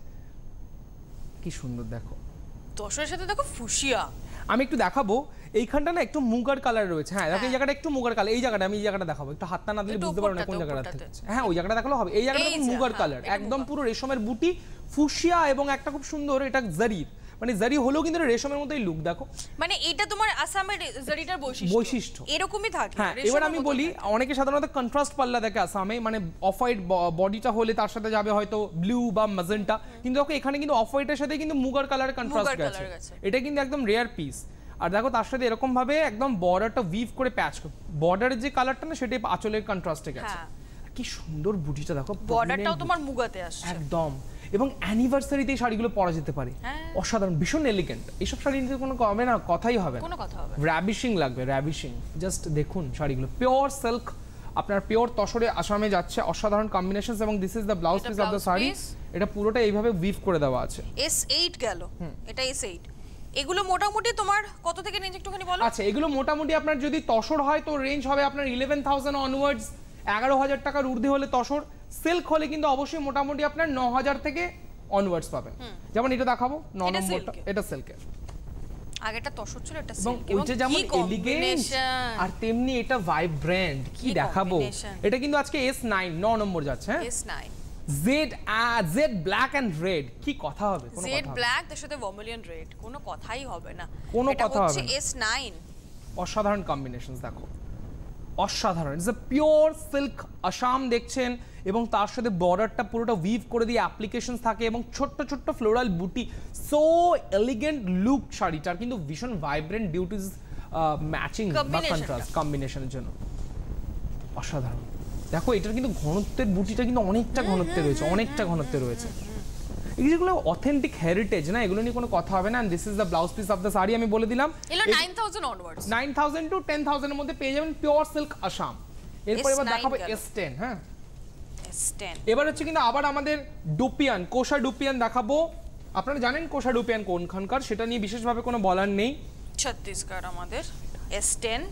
কি সুন্দর দেখো, তসরের সাথে দেখো ফুসিয়া। আমি একটু দেখাবো, এইখানটা না একটু মুগার কালার রয়েছে। হ্যাঁ দেখো এই জায়গাটা একটু মুগার কালার, এই জায়গাটা আমি এই জায়গাটা দেখাবো, একটু হাতটা না দিলে বুঝতে পারো না কোন জায়গাটা থেকে। হ্যাঁ ওই জায়গাটা দেখালো হবে। এই জায়গাটা মুগার কালার, একদম পুরো রেশমের বুটি, ফুসিয়া, এবং একটা খুব সুন্দর এটা জারির, মানে জারি হলেও কিন্তু রেশমের মতোই লুক। দেখো মানে এটা তোমার আসামের জারিটার বৈশিষ্ট্য বৈশিষ্ট্য এরকমই থাকে। হ্যাঁ এবার আমি বলি, অনেকে সাধারণত কন্ট্রাস্ট পাল্লা দেখে আসামে, মানে অফ হোয়াইট বডিটা হলে তার সাথে যাবে হয়তো ব্লু বা ম্যাজেন্টা, কিন্তু দেখো এখানে কিন্তু অফ হোয়াইটের সাথে কিন্তু মুগার কালার কন্ট্রাস্ট গেছে, এটা কিন্তু একদম রেয়ার পিস। আর দেখো তার সাথে এরকম ভাবে একদম বর্ডারটা উইভ করে প্যাচ, বর্ডারের যে কালারটা না সেটাই আঁচলের কন্ট্রাস্টে গেছে। কি সুন্দর বুটিটা দেখো, বর্ডারটাও তোমার মুগাতে আসছে একদম, এবং অ্যানিভার্সারিতে এই শাড়িগুলো পরা যেতে পারে, অসাধারণ, ভীষণ এলিগেন্ট। এইসব শাড়ি নিতে কোনো কমে না, কথাই হবে না, কোনো কথা হবে, র্যাভিশিং লাগবে, র্যাভিশিং। জাস্ট দেখুন শাড়িগুলো, পিওর সিল্ক, আপনার পিওর তসরে আসামে যাচ্ছে, অসাধারণ কম্বিনেশনস, এবং this is the blouse piece of the sari. এটা পুরোটা এইভাবে উইভ করে দেওয়া আছে। এস এইট গেল, এটা এস এইট। এগুলো মোটামুটি তোমার কত থেকে রেঞ্জ একটুখানি বলো। আচ্ছা এগুলো মোটামুটি আপনার যদি তসর হয় তো রেঞ্জ হবে আপনার ইলেভেন থাউজেন্ড অনওয়ার্ডস, এগারো হাজার টাকার ঊর্ধ্বে হলে তসর। সিল্ক হলে কিন্তু অবশ্যই মোটামুটি আপনার ন হাজার থেকে অনওয়ার্ডস পাবেন। যেমন এটা দেখাবো ন নম্বরটা, এটা সিল্কের, আগেটা তসর ছিল, এটা সিল্ক, এবং ওইটা যেমন এলিগেন্ট আর তেমনি এটা ভাইব্রেন্ট। কি দেখাবো, এটা কিন্তু আজকে এস নাইন, ন নম্বর যাচ্ছে। হ্যাঁ S nine, jade jade black and red, কি কথা হবে, কোনো কথা হবে, জেড ব্ল্যাক এর সাথে ভার্মিলিয়ন রেড, কোনো কথাই হবে না, কোনো কথা হবে না। এস নাইন অসাধারণ কম্বিনেশনস দেখো, অসাধারণ। It's a pure silk Assam দেখছেন, এবং তার সাথে বর্ডারটা পুরোটা উইভ করে দিয়ে অ্যাপ্লিকেশনস থাকে, এবং ছোট্ট ছোট্ট ফ্লোরাল বুটি, সো এলিগেন্ট লুক শাড়িটার, কিন্তু ভীষণ ভাইব্রেন্ট ডিউটিস ম্যাচিং বা কন্ট্রাস্ট কম্বিনেশনের জন্য অসাধারণ। দেখো এটার কিন্তু ঘনত্বের বুটিটা কিন্তু অনেকটা ঘনত্বে রয়েছে, অনেকটা ঘনত্বে রয়েছে। এগুলো অথেন্টিক হেরিটেজ না, এগুলো নিয়ে কোনো কথা হবে না। And this is the blouse piece of the sari. আমি বলে দিলাম এলো nine thousand onwards, nine thousand to ten thousand এর মধ্যে পেয়ে যাবেন পিওর সিল্ক আসাম। এরপর এবার দেখাবো এস টেন। হ্যাঁ এস টেন, এবার হচ্ছে কিন্তু আবার আমাদের ডুপিয়ান, কোষা ডুপিয়ান দেখাবো। আপনারা জানেন কোষা ডুপিয়ান কোনখানকার, সেটা নিয়ে বিশেষভাবে কোনো বলার নেই। ছত্তিশগড় আমাদের এস টেন,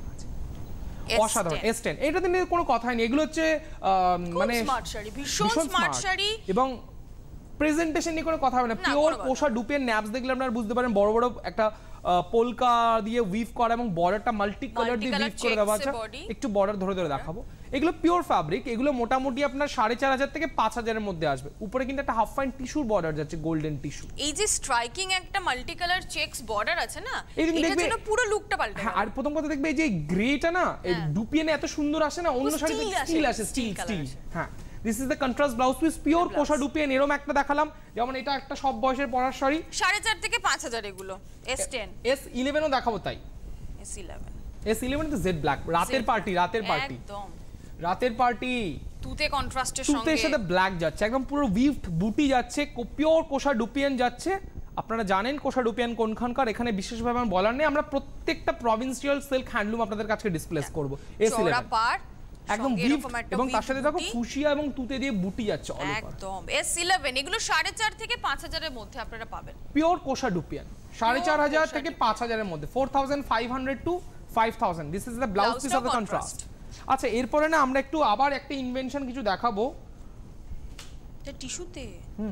অসাধারণ এস টেন, এটাতে নিয়ে কোনো কথাই নেই। এগুলো হচ্ছে মানে স্মার্ট শাড়ি, ভীষণ স্মার্ট শাড়ি, এবং প্রেজেন্টেশন নিয়ে কোনো কথা হবে না। পিওর কোষা ডুপিয়ান ন্যাপস দেখলে আপনারা বুঝতে পারেন, বড় বড় একটা পোলকা দিয়ে উইভ করা, এবং বর্ডারটা মাল্টি কালার দিয়ে উইভ করে দেওয়া আছে। একটু বর্ডার ধরে ধরে দেখাবো। এগুলো পিওর ফ্যাব্রিক, এগুলো মোটামুটি আপনার সাড়ে চার হাজার থেকে পাঁচ হাজারের মধ্যে আসবে। উপরে কিন্তু একটা হাফ ফাইন টিস্যুর বর্ডার যাচ্ছে, গোল্ডেন টিস্যু। এই যে স্ট্রাইকিং একটা মাল্টি কালার চেকস বর্ডার আছে না, এটা যেন পুরো লুকটা পাল্টে। হ্যাঁ, আর প্রথম কথা দেখবে এই যে গ্রেটা না, এই ডুপিয়ানে এত সুন্দর আসে না, অন্য শাড়িতে স্টিল আসে, স্টিল স্টিল। হ্যাঁ, this is the contrast blouse piece, pure kosa dupion. এরকম একটা দেখালাম, যেমন এটা একটা সব বয়সের পরার শাড়ি, সাড়ে চার থেকে পাঁচ হাজার এগুলো। এস টেন, এস ইলেভেন ও দেখাবো তাই। এস ইলেভেন, এস ইলেভেন তো জেড ব্ল্যাক, রাতের পার্টি, রাতের পার্টি, একদম রাতের পার্টি, তুতে কন্ট্রাস্টের সঙ্গে, তুতের সাথে ব্ল্যাক যাচ্ছে, একদম পুরো উইভড বুটি যাচ্ছে, পিওর কোষা ডুপিয়ান যাচ্ছে। আপনারা জানেন কোষা ডুপিয়ান কোনখানকার, এখানে বিশেষভাবে আমার বলার নেই। আমরা প্রত্যেকটা প্রভিন্সিয়াল সিল্ক হ্যান্ডলুম আপনাদের কাছে ডিসপ্লে করব। এস ইলেভেন, পার একদম গিফট এবং তার সাথে দেখো ফুশিয়া এবং তুতে দিয়ে বুটি যাচ্ছে অল ওভার একদম এস ইলেভেন এগুলো সাড়ে চার থেকে পাঁচ হাজার এর মধ্যে আপনারা পাবেন পিওর কোষা ডুপিয়ান সাড়ে চার হাজার থেকে পাঁচ হাজার এর মধ্যে four thousand five hundred to five thousand this is the blouse piece of the contrast আচ্ছা এরপরে না আমরা একটু আবার একটা ইনভেনশন কিছু দেখাবো এটা টিস্যুতে হুম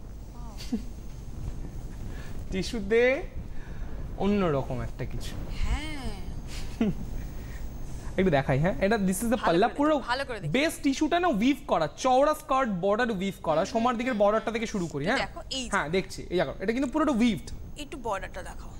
টিস্যুতে অন্য রকম একটা কিছু হ্যাঁ একটু দেখাই হ্যাঁ এটা দিস ইজ দ্য পাল্লা পুরো বেস টিস্যুটা না উইভ করা চওড়া স্কার্ট বর্ডার উইভ করা সোমার দিকের বর্ডারটা থেকে শুরু করি হ্যাঁ হ্যাঁ দেখছি এই দেখো এটা কিন্তু পুরোটা উইভড একটু বর্ডারটা দেখাও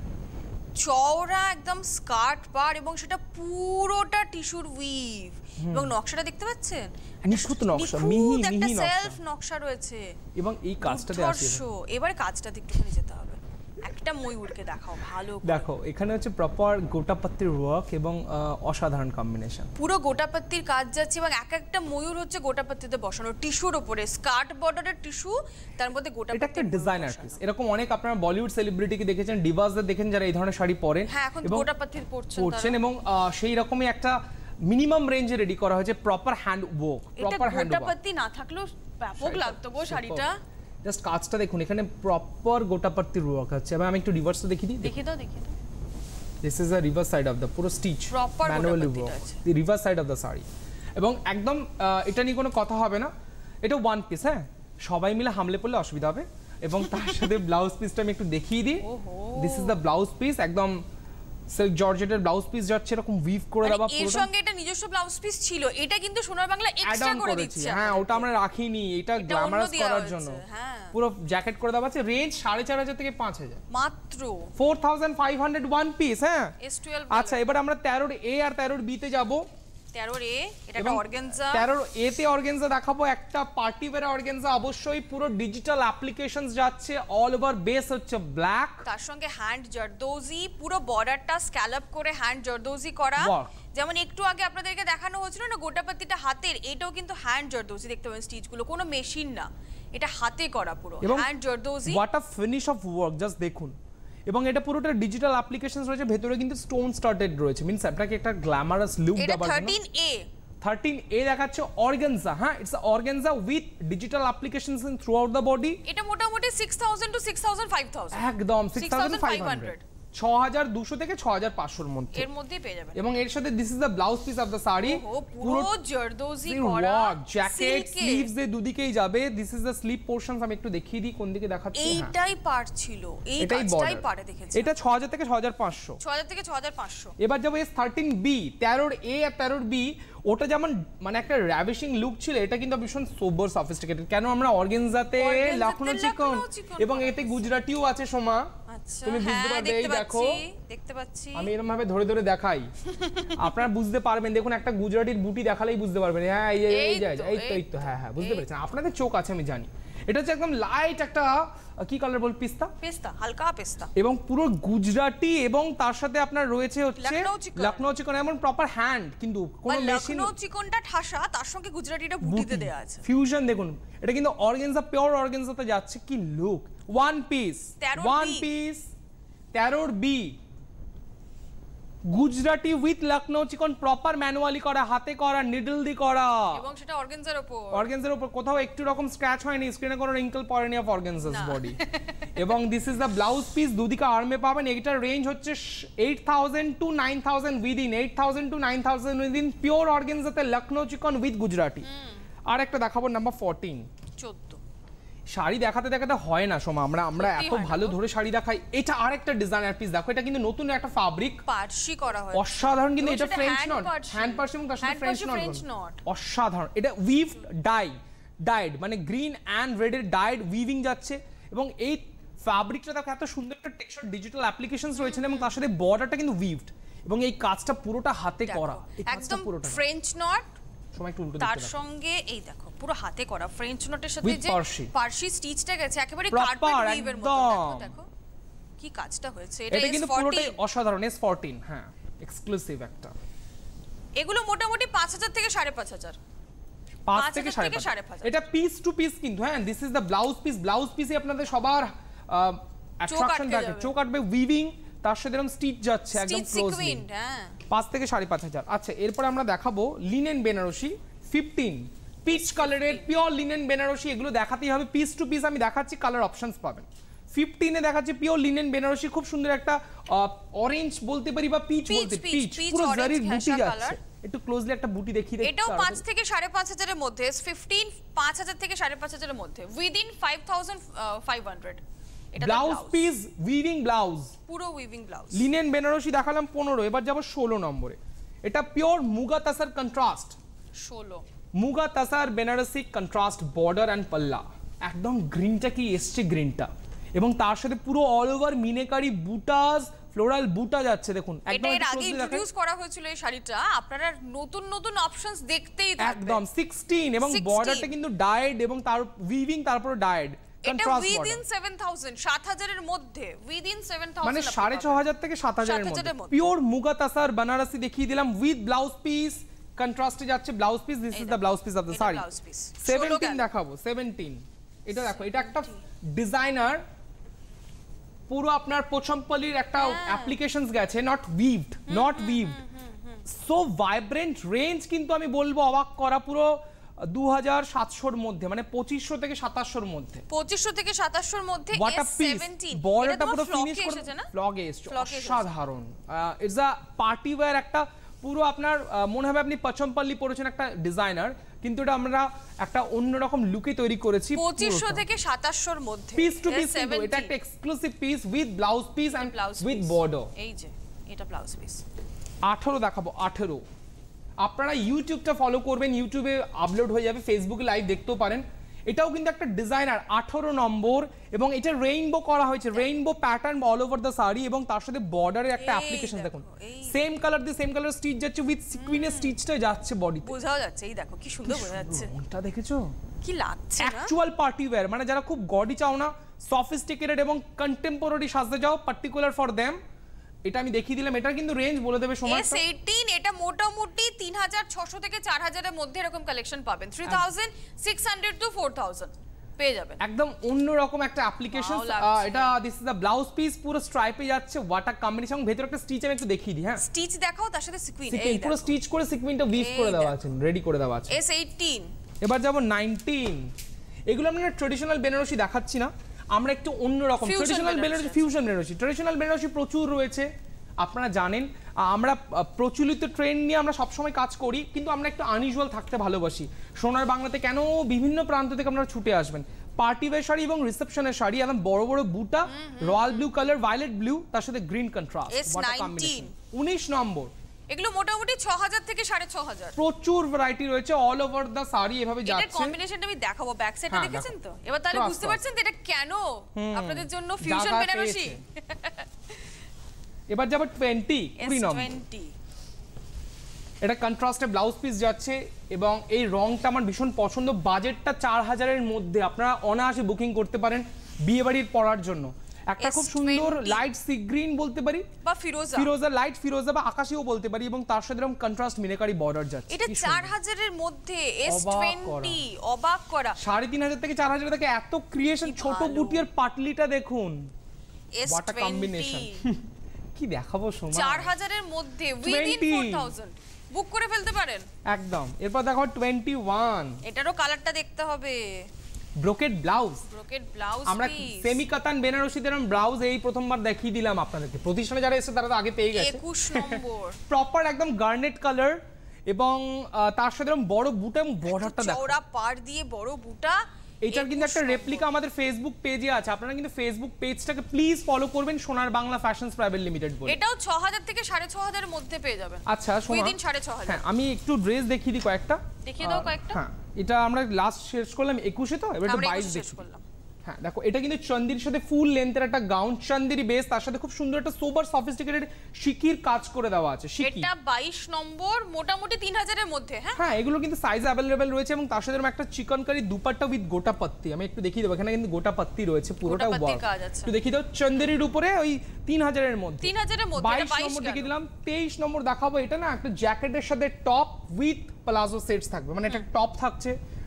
চওড়া একদম স্কার্ট পার এবং সেটা পুরোটা টিস্যুর উইভ এবং নকশাটা দেখতে পাচ্ছেন নিখুঁত নকশা মিহি মিহি নকশা সেলফ নকশা রয়েছে এবং এই কাজটাতে আছে এবারে কাজটাতে একটুখানি যেতে হবে একটা ময়ূরকে দেখাও ভালো দেখো এখানে হচ্ছে প্রপার গোটাপত্তির ওয়ার্ক এবং অসাধারণ কম্বিনেশন পুরো গোটাপত্তির কাজ যাচ্ছে এবং এক একটা ময়ূর হচ্ছে গোটাপত্তিতে বসানো টিস্যুর উপরে স্কার্ট বর্ডারের টিস্যু তার মধ্যে গোটাপত্তি এটা একটা ডিজাইনার পিস এরকম অনেক আপনারা বলিউড সেলিব্রিটিকে দেখেছেন ডিভাসদের দেখেন যারা এই ধরনের শাড়ি পরেন হ্যাঁ এখন গোটাপত্তির পরছেন পরছেন এবং সেই রকমই একটা মিনিমাম রেঞ্জে রেডি করা হয়েছে proper hand work proper hand work গোটাপত্তি না থাকলেও ব্যাপক লাগতো গো শাড়িটা জাস্ট কাজটা দেখুন এখানে প্রপার গোটাপত্তির ওয়ার্ক আছে এবং আমি একটু রিভার্সটা দেখিয়ে দিই দেখিয়ে দাও দেখিয়ে দাও this is a reverse side of the পুরো stitch manually work the reverse side of the sari এবং একদম এটা নিয়ে কোনো কথা হবে না এটা ওয়ান পিস হ্যাঁ সবাই মিলে হামলে পড়লে অসুবিধা হবে এবং তার সাথে ব্লাউজ পিসটা আমি একটু দেখিয়ে দিই this is the blouse piece একদম সিল্ক জর্জেটের ব্লাউজ পিস যাচ্ছে এরকম উইভ করে দেওয়া পুরো এর সঙ্গে এটা নিজস্ব ব্লাউজ পিস ছিল এটা কিন্তু সোনার বাংলা এক্সট্রা করে দিচ্ছে হ্যাঁ ওটা আমরা রাখিনি এটা গ্ল্যামারাস করার জন্য পুরো জ্যাকেট করে দেওয়া আছে রেঞ্জ সাড়ে চার হাজার থেকে পাঁচ হাজার মাত্র four thousand five hundred one piece হ্যাঁ এস টুয়েলভ আচ্ছা এবার আমরা তেরোর এ আর তেরোর বি তে যাব তেরোর এ এটা একটা অর্গানজা তেরোর এ তে অর্গানজা দেখাবো একটা পার্টি ওয়্যার অর্গানজা অবশ্যই পুরো ডিজিটাল অ্যাপ্লিকেশনস যাচ্ছে অল ওভার বেস হচ্ছে ব্ল্যাক তার সঙ্গে হ্যান্ড জারদোজি পুরো বর্ডারটা স্ক্যালপ করে হ্যান্ড জারদোজি করা যেমন একটু আগে আপনাদেরকে দেখানো হয়েছিল না গোটাপত্তিটা হাতের এটাও কিন্তু হ্যান্ড জারদোজি দেখতে পাবেন স্টিচগুলো কোনো মেশিন না এটা হাতে করা পুরো hand zardozi what a finish of work just দেখুন এবং এটা পুরোটা ডিজিটাল অ্যাপ্লিকেশনস রয়েছে ভেতরে কিন্তু স্টোন স্টার্টেড রয়েছে মিন্স আপনাকে একটা গ্ল্যামারাস লুক দেওয়ার জন্য থার্টিন এ থার্টিন এ দেখাচ্ছে অর্গানজা হ্যাঁ it's a organza with digital applications in throughout the body এটা মোটামুটি six thousand to six thousand five thousand একদম সিক্স থাউজেন্ড ফাইভ হান্ড্রেড ছয় হাজার দুইশো থেকে ছয় হাজার পাঁচশো এর মধ্যে এর মধ্যেই পেয়ে যাবেন এবং এর সাথে this is the blouse piece of the sari পুরো জারদোজি করা জ্যাকেট স্লিভস এর দুদিকেই যাবে this is the sleeve portions আমি একটু দেখিয়ে দিই কোন দিকে দেখাচ্ছি এইটাই পার্ট ছিল এই কাজটাই পারে দেখেছি এটা ছয় হাজার থেকে ছয় হাজার পাঁচশো ছয় হাজার থেকে ছয় হাজার পাঁচশো এবার যাবো এস থার্টিন বি তেরোর এ আর তেরোর বি ওটা যেমন মানে একটা র্যাভিশিং লুক ছিল এটা কিন্তু ভীষণ সোবার সফিস্টিকেটেড কেন আমরা অর্গানজাতে লখনৌ চিকন এবং এতে গুজরাটিও আছে সোমা তুমি বুঝতে পারবে এই দেখো দেখতে পাচ্ছি আমি এরকম ভাবে ধরে ধরে দেখাই আপনারা বুঝতে পারবেন দেখুন একটা গুজরাটির বুটি দেখালেই বুঝতে পারবেন হ্যাঁ এই এই যায় এই তো এই তো হ্যাঁ হ্যাঁ বুঝতে পেরেছেন আপনাদের চোখ আছে আমি জানি এটা হচ্ছে একদম লাইট একটা কি কালার বল পিস্তা পিস্তা হালকা পিস্তা এবং পুরো গুজরাটি এবং তার সাথে আপনার রয়েছে হচ্ছে লখনৌ চিকন এমন প্রপার হ্যান্ড কিন্তু কোনো মেশিন লখনৌ চিকনটা ঠাসা তার সঙ্গে গুজরাটিটা বুটিতে দেয়া আছে ফিউশন দেখুন এটা কিন্তু অর্গানজা পিওর অর্গানজাতে যাচ্ছে কি look one piece one piece তেরোর B Gujarati with Lucknow chikan proper manually করা হাতে করা নিডল দি করা এবং সেটা অর্গানজার উপর অর্গানজার উপর কোথাও একটু রকম স্ক্র্যাচ হয়নি স্ক্রিনে কোনো রিঙ্কল পড়েনি অফ অর্গানজাস বডি এবং this is the blouse piece দুদিকে আর্মে পাবেন এটার রেঞ্জ হচ্ছে eight thousand to nine thousand within eight thousand to nine thousand within pure অর্গানজাতে লখনৌ চিকন উইথ গুজরাটি আর একটা দেখাবো নাম্বার ফোরটিন চোদ্দ শাড়ি দেখাতে দেখাতে হয় না সোমা আমরা আমরা এত ভালো ধরে শাড়ি দেখাই এটা আরেকটা ডিজাইনার পিস দেখো এটা কিন্তু নতুন একটা ফ্যাব্রিক পার্সি করা হয়েছে অসাধারণ কিন্তু এটা ফ্রেঞ্চ নট হ্যান্ড পার্সি এবং তার সাথে ফ্রেঞ্চ নট অসাধারণ এটা উইভ ডাই ডাইড মানে গ্রিন এন্ড রেড এর ডাইড উইভিং যাচ্ছে এবং এই ফ্যাব্রিকটা দেখো এত সুন্দর একটা টেক্সচার ডিজিটাল অ্যাপ্লিকেশনস রয়েছে এবং তার সাথে বর্ডারটা কিন্তু উইভড এবং এই কাজটা পুরোটা হাতে করা এই কাজটা পুরোটা ফ্রেঞ্চ নট সময় একটু উল্টো তার সঙ্গে এই দেখো পুরো হাতে করা ফ্রেঞ্চ নটের সাথে যে পার্সি স্টিচটা গেছে একেবারে কার্পেট উইভের মতো দেখো দেখো কি কাজটা হয়েছে এটা কিন্তু পুরোটাই অসাধারণ এস ফোরটিন হ্যাঁ এক্সক্লুসিভ একটা এগুলো মোটামুটি পাঁচ হাজার থেকে সাড়ে পাঁচ হাজার পাঁচ থেকে সাড়ে পাঁচ এটা পিস টু পিস কিন্তু হ্যাঁ this is the blouse piece blouse পিসে আপনাদের সবার অ্যাট্রাকশন থাকে চোখ কাটবে উইভিং তার সাথে এরকম স্টিচ যাচ্ছে একদম ক্লোজলি হ্যাঁ পাঁচ থেকে সাড়ে পাঁচ হাজার। আচ্ছা, এরপরে আমরা দেখাবো লিনেন বেনারসি ফিফটিন, পিচ কালারের পিওর লিনেন বেনারসি। এগুলো দেখাতেই হবে, পিস টু পিস আমি দেখাচ্ছি, কালার অপশনস পাবেন। ফিফটিনে দেখাচ্ছি পিওর লিনেন বেনারসি, খুব সুন্দর একটা অরেঞ্জ বলতে পারি বা পিচ বলতে, পিচ পুরো জারির বুটি যাচ্ছে। একটু ক্লোজলি একটা বুটি দেখিয়ে দেখতে। এটাও পাঁচ থেকে সাড়ে পাঁচ হাজারের মধ্যে, ফিফটিন পাঁচ হাজার থেকে সাড়ে পাঁচ হাজারের মধ্যে, within five thousand five hundred. এটা ব্লাউজ পিস উইভিং ব্লাউজ, পুরো উইভিং ব্লাউজ। লিনেন বেনারসি দেখালাম পনেরো, এবার যাব ষোলো নম্বরে। এটা পিওর মুগা তাসার কন্ট্রাস্ট, ষোলো muga tussar Banarasi contrast border and পাল্লা। একদম গ্রিনটা কি এসছে গ্রিনটা, এবং তার সাথে পুরো অল ওভার মিনেকারি বুটাস, ফ্লোরাল বুটা যাচ্ছে দেখুন। একদম এর আগে ইন্ট্রোডিউস করা হয়েছিল এই শাড়িটা, আপনারা নতুন নতুন অপশনস দেখতেই থাকবেন। একদম ষোলো, এবং বর্ডারটা কিন্তু ডায়েড এবং তার উইভিং, তারপর dyed contrast border. Within seven thousand, সাত হাজার এর মধ্যে, উইদিন সেভেন থাউজেন্ড, মানে সাড়ে ছয় হাজার থেকে সাত হাজার এর মধ্যে পিওর মুগা তাসার বেনারসি দেখিয়ে দিলাম উইথ ব্লাউজ পিস। কন্ট্রাস্টে যাচ্ছে blouse piece, this is the blouse piece of the sari. সতেরো দেখাবো, সতেরো এটা দেখো, এটা একটা ডিজাইনার, পুরো আপনার পোচমপল্লির একটা অ্যাপ্লিকেশনস গেছে, not weaved, not weaved, so vibrant range, কিন্তু আমি বলবো অবাক করা, পুরো দু হাজার সাতশোর মধ্যে, মানে পঁচিশশো থেকে সাতাশশোর মধ্যে, পঁচিশশো থেকে সাতাশশোর মধ্যে। বর্ডারটা পুরো ফিনিশ করে ফ্লগে এসছে, অসাধারণ। ইটস আ পার্টি ওয়্যার, একটা পুরো আপনার মনে হবে আপনি পচমপল্লি পরেছেন একটা ডিজাইনার, কিন্তু এটা আমরা একটা অন্যরকম লুকে তৈরি করেছি। পঁচিশশো থেকে সাতাশশোর মধ্যে, পিস টু পিস, এটা একটা exclusive piece with blouse piece and with border. এই যে এটা ব্লাউজ পিস। আঠারো দেখাবো, আঠারো আপনারা ইউটিউবটা ফলো করবেন, ইউটিউবে আপলোড হয়ে যাবে, ফেসবুকে লাইভ দেখতেও পারেন। এটাও কিন্তু একটা ডিজাইনার, আঠারো নম্বর, এবং এটা রেইনবো করা হয়েছে, rainbow pattern all over the sari, এবং তার সাথে বর্ডারের একটা অ্যাপ্লিকেশন দেখুন, সেম কালার দিয়ে সেম কালার স্টিচ যাচ্ছে, উইথ সিকুইনের স্টিচটা যাচ্ছে বডিতে, বোঝা যাচ্ছে। এই দেখো কি সুন্দর বোঝা যাচ্ছে, কোনটা দেখেছো কি লাগছে, অ্যাকচুয়াল পার্টি ওয়্যার। মানে যারা খুব গডি চাও না, সফিস্টিকেটেড এবং কন্টেম্পোরারি সাজতে যাও, পার্টিকুলার ফর দেম, এটা আমি দেখিয়ে দিলাম। এটার কিন্তু রেঞ্জ বলে দেবে সময়, এস আঠারো, এটা মোটামুটি তিন হাজার ছশো থেকে চার হাজার এর মধ্যে এরকম কালেকশন পাবেন, তিন হাজার ছয়শো টু চার হাজার পেয়ে যাবেন। একদম অন্যরকম একটা অ্যাপ্লিকেশন। এটা this is the blouse piece, পুরো স্ট্রাইপে যাচ্ছে, ওয়াটার কম্বিনেশন, ভেতরে একটা স্টিচ আমি একটু দেখিয়ে দিই। হ্যাঁ, স্টিচ দেখাও, তার সাথে সিকুইন, এই পুরো স্টিচ করে সিকুইনটা উইভ করে দেওয়া আছে, রেডি করে দেওয়া আছে। এস আঠারো। এবার যাব উনিশ। এগুলো আমরা ট্র্যাডিশনাল বেনারসি দেখাচ্ছি না, আমরা একটু অন্যরকম traditional Banarasi, fusion Banarasi. Traditional Banarasi প্রচুর রয়েছে, আপনারা জানেন আমরা প্রচলিত ট্রেন্ড নিয়ে আমরা সবসময় কাজ করি, কিন্তু আমরা একটু আনইউজুয়াল থাকতে ভালোবাসি। সোনার বাংলাতে কেন বিভিন্ন প্রান্ত থেকে আপনারা ছুটে আসবেন। পার্টি ওয়্যার শাড়ি এবং রিসেপশনের শাড়ি, একদম বড় বড় বুটা, royal blue colour, violet blue, তার সাথে গ্রিন কন্ট্রাস্ট, ওয়াটার কম্বিনেশন। উনিশ নম্বর, এগুলো মোটামুটি ছয় হাজার থেকে সাড়ে ছয় হাজার, প্রচুর ভ্যারাইটি রয়েছে অল ওভার দা শাড়ি, এভাবে যাচ্ছে। এটার কম্বিনেশনটা আমি দেখাবো, ব্যাক সাইডে দেখেছেন তো, এবার তাহলে বুঝতে পারছেন তো এটা কেন আপনাদের জন্য ফিউশন বেনারসি। এবার যাব বিশ, কুড়ি নম্বর, এটা কন্ট্রাস্টে ব্লাউজ পিস যাচ্ছে, এবং এই রংটা আমার ভীষণ পছন্দ। বাজেটটা চার হাজারের মধ্যে, আপনারা অনায়াসে বুকিং করতে পারেন বিয়ে বাড়ির পরার জন্য। একটা খুব সুন্দর লাইট সি গ্রিন বলতে পারি, বা ফিরোজা, ফিরোজা, লাইট ফিরোজা বা আকাশিও বলতে পারি, এবং তার সাথে এরকম কন্ট্রাস্ট মিনাকারি বর্ডার যাচ্ছে। এটা চার হাজার এর মধ্যে, এস বিশ, অবাক করা। সাড়ে তিন হাজার থেকে চার হাজার থেকে এত ক্রিয়েশন, ছোট বুটিয়ার পাটলিটা দেখুন, ওয়াটার কম্বিনেশন, কি দেখাবো সময়। চার হাজার এর মধ্যে উইদিন চার হাজার বুক করে ফেলতে পারেন একদম। এরপর দেখো একুশ, এটারও কালারটা দেখতে হবে। ব্রোকেড ব্লাউজ, ব্রোকেড ব্লাউজ, আমরা সেমি কাতান বেনারসিদের ব্লাউজ এই প্রথমবার দেখিয়ে দিলাম আপনাদেরকে। প্রতিষ্ঠানে যারা এসেছে তারা তো আগে পেয়ে গেছে। একুশ নম্বর, প্রপার একদম গার্নেট কালার, এবং তার সাথে এরকম বড় বুটা এবং বর্ডারটা দেখো, চওড়া পাড় দিয়ে বড় বুটা। এটার কিন্তু একটা রেপ্লিকা আমাদের ফেসবুক পেজে আছে, আপনারা কিন্তু ফেসবুক পেজটাকে প্লিজ ফলো করবেন, সোনার বাংলা ফ্যাশনস প্রাইভেট লিমিটেড বলে। এটাও ছয় হাজার থেকে সাড়ে ছয় হাজার এর মধ্যে পেয়ে যাবেন। আচ্ছা, উইদিন সাড়ে ছয় হাজার। হ্যাঁ, আমি একটু ড্রেস দেখিয়ে দিই কয়েকটা, দেখিয়ে দাও কয়েকটা। হ্যাঁ, এটা আমরা লাস্ট শেষ করলাম একুশে, তো এবার বাইশ শেষ করলাম। হ্যাঁ দেখো, এটা কিন্তু চন্দির সাথে ফুল লেন্থের একটা গাউন, চন্দিরি বেস, তার সাথে খুব সুন্দর একটা সোবার সফিস্টিকেটেড শিকির কাজ করে দেওয়া আছে। শিকি, এটা বাইশ নম্বর, মোটামুটি তিন হাজার এর মধ্যে। হ্যাঁ হ্যাঁ, এগুলো কিন্তু সাইজ अवेलेबल রয়েছে, এবং তার সাথে এরকম একটা চিকন কারি দুপাট্টা উইথ গোটা পাত্তি, আমি একটু দেখিয়ে দেবো, এখানে কিন্তু গোটা পাত্তি রয়েছে পুরোটা। ওয়াও, একটু দেখিয়ে দাও, চন্দেরির উপরে ওই তিন হাজার এর মধ্যে, তিন হাজার এর মধ্যে। বাইশ নম্বর দেখিয়ে দিলাম। তেইশ নম্বর দেখাবো, এটা না একটা জ্যাকেটের সাথে টপ উইথ প্লাজো সেটস থাকবে, মানে একটা টপ থাকছে,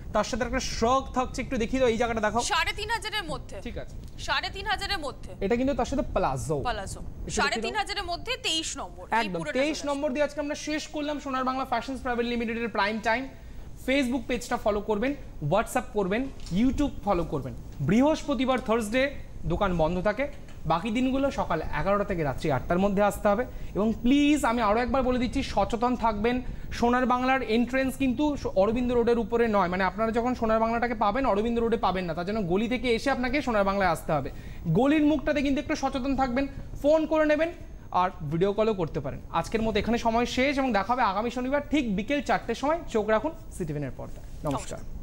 তার সাথে একটা শ্রগ থাকছে, একটু দেখিয়ে দাও এই জায়গাটা দেখাও। সাড়ে তিন হাজারের মধ্যে, ঠিক আছে, সাড়ে তিন হাজারের মধ্যে এটা কিন্তু তার সাথে প্লাজো, প্লাজো সাড়ে তিন হাজারের মধ্যে তেইশ নম্বর, একদম তেইশ নম্বর দিয়ে আজকে আমরা শেষ করলাম সোনার বাংলা ফ্যাশনস প্রাইভেট লিমিটেডের প্রাইম টাইম। ফেসবুক পেজটা ফলো করবেন, হোয়াটসঅ্যাপ করবেন, ইউটিউব ফলো করবেন। বৃহস্পতিবার থার্সডে দোকান বন্ধ থাকে, বাকি দিনগুলো সকাল এগারোটা থেকে রাত্রি আটটার মধ্যে আসতে হবে। এবং প্লিজ আমি আরও একবার বলে দিচ্ছি, সচেতন থাকবেন। সোনার বাংলার এন্ট্রেন্স কিন্তু অরবিন্দ রোডের উপরে নয়, মানে আপনারা যখন সোনার বাংলাটাকে পাবেন অরবিন্দ রোডে পাবেন না, তার জন্য গলি থেকে এসে আপনাকে সোনার বাংলায় আসতে হবে। গলির মুখটাতে কিন্তু একটু সচেতন থাকবেন, ফোন করে নেবেন আর ভিডিও কলও করতে পারেন। আজকের মতো এখানে সময় শেষ এবং দেখা হবে আগামী শনিবার ঠিক বিকেল চারটের সময়। চোখ রাখুন সিটিভিনের পর্দায়। নমস্কার।